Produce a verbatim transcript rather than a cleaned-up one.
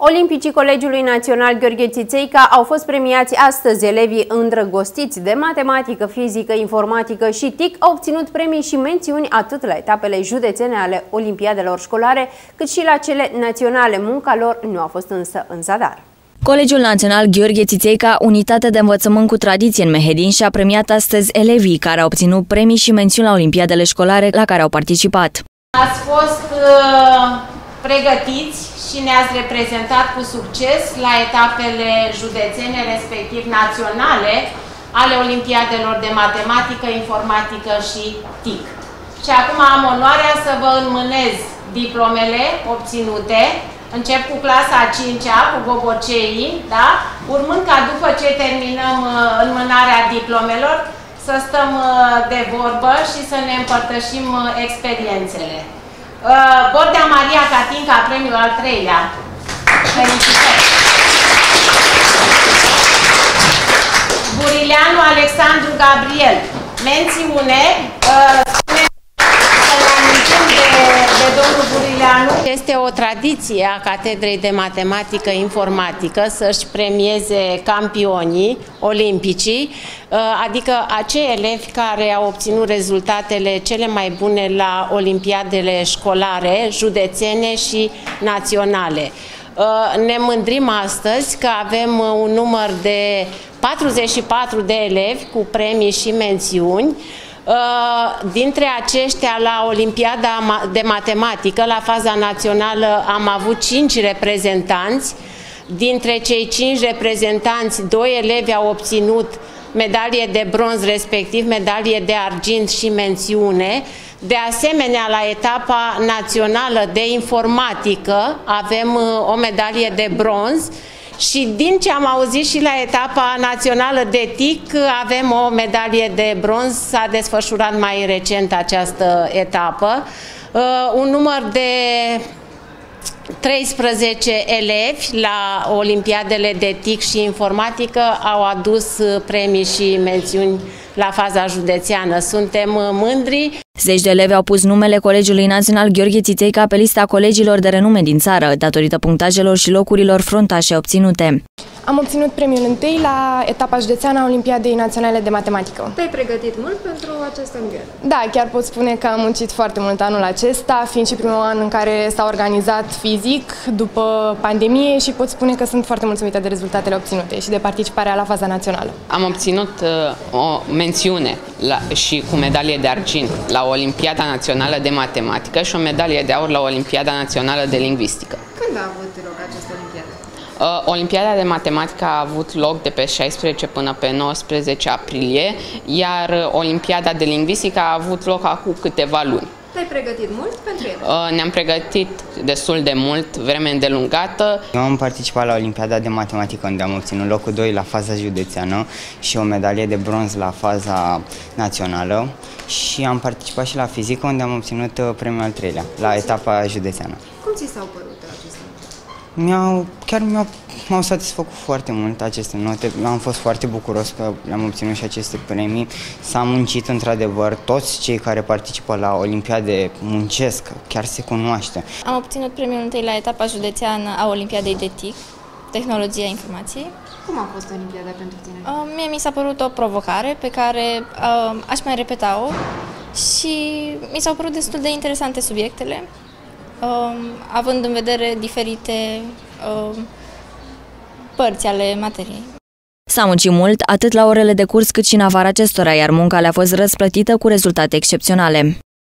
Olimpicii Colegiului Național Gheorghe Țițeica au fost premiați astăzi. Elevii îndrăgostiți de matematică, fizică, informatică și T I C au obținut premii și mențiuni atât la etapele județene ale olimpiadelor școlare, cât și la cele naționale. Munca lor nu a fost însă în zadar. Colegiul Național Gheorghe Țițeica, unitate de învățământ cu tradiție în Mehedin, și-a premiat astăzi elevii care au obținut premii și mențiuni la olimpiadele școlare la care au participat. Ați fost uh, pregătiți și ne-ați reprezentat cu succes la etapele județene, respectiv naționale, ale olimpiadelor de matematică, informatică și T I C. Și acum am onoarea să vă înmânez diplomele obținute. Încep cu clasa a cincea, cu gogoceii, da? Urmând ca după ce terminăm înmânarea diplomelor, să stăm de vorbă și să ne împărtășim experiențele. Bordea Maria Catinca, premiul al treilea. Felicitări! Burileanu Alexandru Gabriel, mențiune. Este o tradiție a Catedrei de Matematică Informatică să-și premieze campionii olimpicii, adică acei elevi care au obținut rezultatele cele mai bune la olimpiadele școlare, județene și naționale. Ne mândrim astăzi că avem un număr de patruzeci și patru de elevi cu premii și mențiuni. Dintre aceștia, la Olimpiada de Matematică, la faza națională, am avut cinci reprezentanți. Dintre cei cinci reprezentanți, doi elevi au obținut medalie de bronz, respectiv medalie de argint și mențiune. De asemenea, la etapa națională de informatică avem o medalie de bronz. Și din ce am auzit și la etapa națională de T I C avem o medalie de bronz, s-a desfășurat mai recent această etapă. Uh, un număr de treisprezece elevi la olimpiadele de T I C și informatică au adus premii și mențiuni la faza județeană. Suntem mândri. Zeci de elevi au pus numele Colegiului Național Gheorghe Țițeica pe lista colegiilor de renume din țară, datorită punctajelor și locurilor frontașe obținute. Am obținut premiul întâi la etapa județeană a Olimpiadei Naționale de Matematică. Te-ai pregătit mult pentru această înviere? Da, chiar pot spune că am muncit foarte mult anul acesta, fiind și primul an în care s-a organizat fizic după pandemie, și pot spune că sunt foarte mulțumită de rezultatele obținute și de participarea la faza națională. Am obținut uh, o mențiune la, și cu medalie de argint la Olimpiada Națională de Matematică și o medalie de aur la Olimpiada Națională de Lingvistică. Când a avut loc această olimpiadă? Uh, Olimpiada de Matematică a avut loc de pe șaisprezece până pe nouăsprezece aprilie, iar Olimpiada de Lingvistică a avut loc acum câteva luni. Te-ai pregătit mult pentru ele? Uh, Ne-am pregătit destul de mult, vreme îndelungată. Eu am participat la Olimpiada de Matematică, unde am obținut locul doi la faza județeană și o medalie de bronz la faza națională, și am participat și la fizică, unde am obținut premiul al treilea, la etapa județeană. Cum ți s-au părut acestea? Mi-au, chiar mi-au m-au satisfăcut foarte mult aceste note. Am fost foarte bucuros că le-am obținut și aceste premii. S-a muncit într-adevăr, toți cei care participă la Olimpiade muncesc, chiar se cunoaște. Am obținut premiul întâi la etapa județeană a Olimpiadei de T I C, Tehnologia Informației. Cum a fost Olimpiada pentru tine? Uh, mie mi s-a părut o provocare pe care uh, aș mai repeta-o și mi s-au părut destul de interesante subiectele, uh, având în vedere diferite uh, părți ale materiei. S-a muncit mult, atât la orele de curs cât și în afara acestora, iar munca le-a fost răsplătită cu rezultate excepționale.